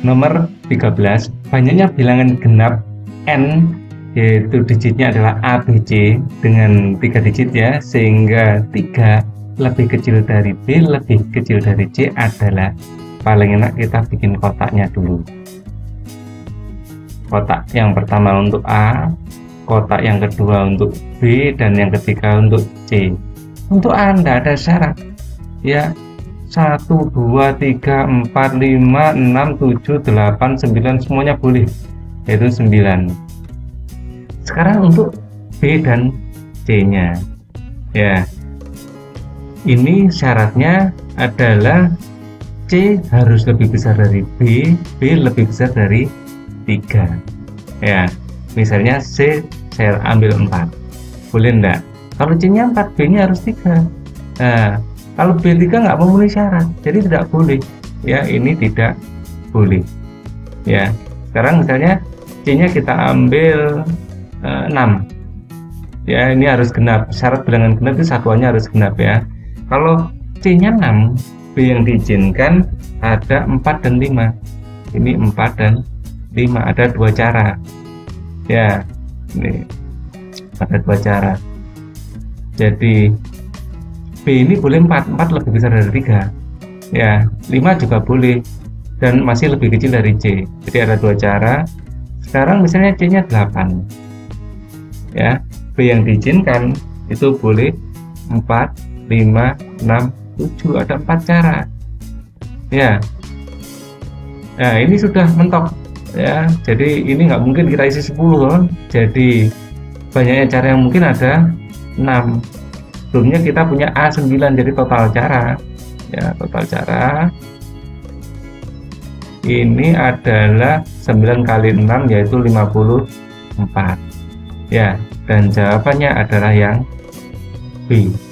nomor 13, banyaknya bilangan genap N, yaitu digitnya adalah ABC dengan 3 digit ya, sehingga 3 lebih kecil dari B lebih kecil dari C adalah paling enak kita bikin kotaknya dulu. Kotak yang pertama untuk A, kotak yang kedua untuk B, dan yang ketiga untuk C. Untuk A tidak ada syarat ya, 1, 2, 3, 4, 5, 6, 7, 8, 9 semuanya boleh, yaitu 9. Sekarang untuk B dan C nya ya, ini syaratnya adalah C harus lebih besar dari B, B lebih besar dari 3 ya. Misalnya C saya ambil 4, boleh enggak? Kalau C nya 4, B nya harus 3. Nah, kalau B3 nggak memenuhi syarat, jadi tidak boleh ya, ini tidak boleh ya. Sekarang misalnya C nya kita ambil 6 ya, ini harus genap, syarat bilangan genap itu satuannya harus genap ya. Kalau C nya 6, B yang diizinkan ada 4 dan 5, ini 4 dan 5, ada 2 cara ya, ini ada 2 cara. Jadi B ini boleh 4 lebih besar dari 3 ya, 5 juga boleh dan masih lebih kecil dari C. Jadi ada 2 cara. Sekarang misalnya C nya 8 ya, B yang diizinkan itu boleh 4, 5, 6, 7, ada 4 cara ya. Nah ini sudah mentok ya, jadi ini nggak mungkin kita isi 10 kan? Jadi banyaknya cara yang mungkin ada 6. Sebelumnya kita punya A9, jadi total cara ya, total cara ini adalah 9 kali 6 yaitu 54 ya, dan jawabannya adalah yang B.